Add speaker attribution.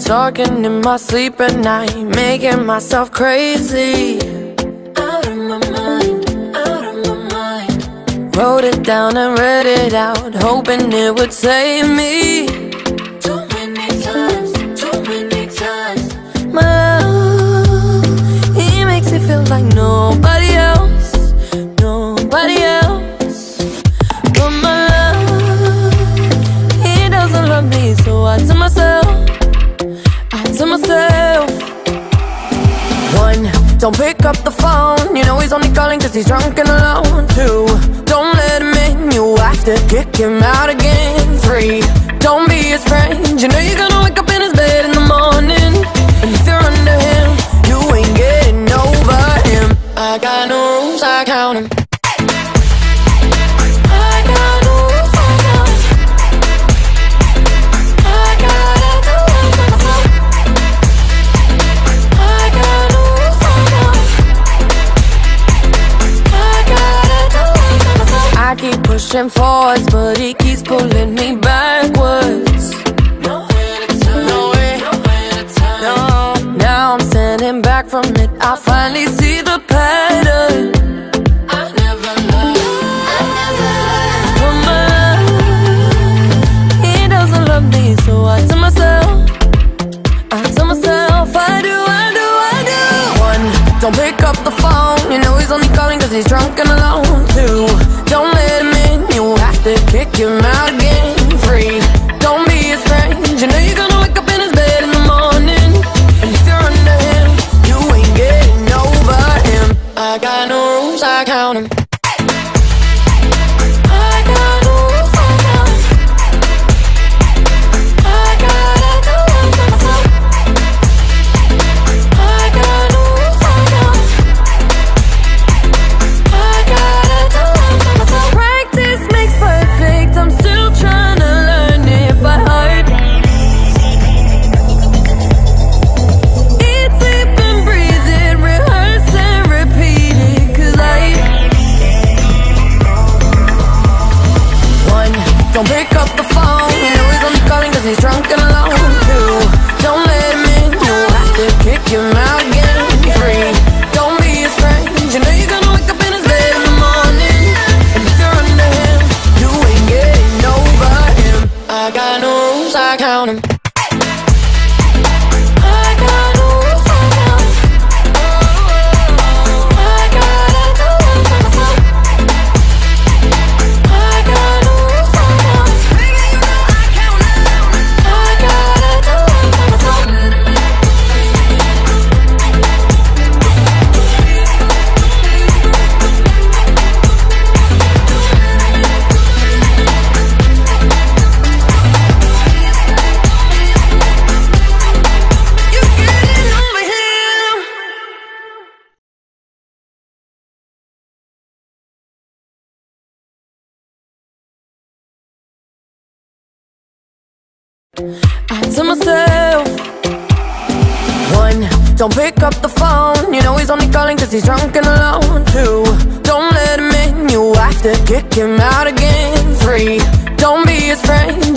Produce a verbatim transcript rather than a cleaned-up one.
Speaker 1: talking in my sleep at night, making myself crazy. Out of my mind, out of my mind. Wrote it down and read it out, hoping it would save me. Too many times, too many times. My love, he makes me feel like nobody else, nobody else. But my love, he doesn't love me, so I tell myself, I tell myself. One, don't pick up the phone, you know he's only calling cause he's drunk and alone. Two, don't let him in, you have to kick him out again. Three, don't be his friend, you know you're gonna wake up in his bed in the morning. And if you're under him, you ain't getting over him. I got no rules, I count him. I keep pushing forwards, but he keeps pulling me backwards. Nowhere to turn, nowhere, nowhere to turn. No, now I'm standing back from it, I finally see the pattern. I never loved, I never loved. But my love, he doesn't love me, so I tell myself, I tell myself, I do, I do, I do. One, don't pick up the phone, you know he's only calling cause he's drunk and alone. Two, don't let him in, you have to kick him out again. Three, don't be his friend, you know you're gonna wake up in his bed in the morning. And if you're under him, you ain't getting over him. I got no rules, I count him. Don't pick up the phone, you know he's only calling cause he's drunk and alone. Two, don't let him in, you have to kick him out again. Three, don't be his friend, you know you're gonna wake up in his bed in the morning. And if you're under him, you ain't getting over him. I got no rules, I count him. I tell myself, one, don't pick up the phone, you know he's only calling cause he's drunk and alone. Two, don't let him in, you have to kick him out again. Three, don't be his friend,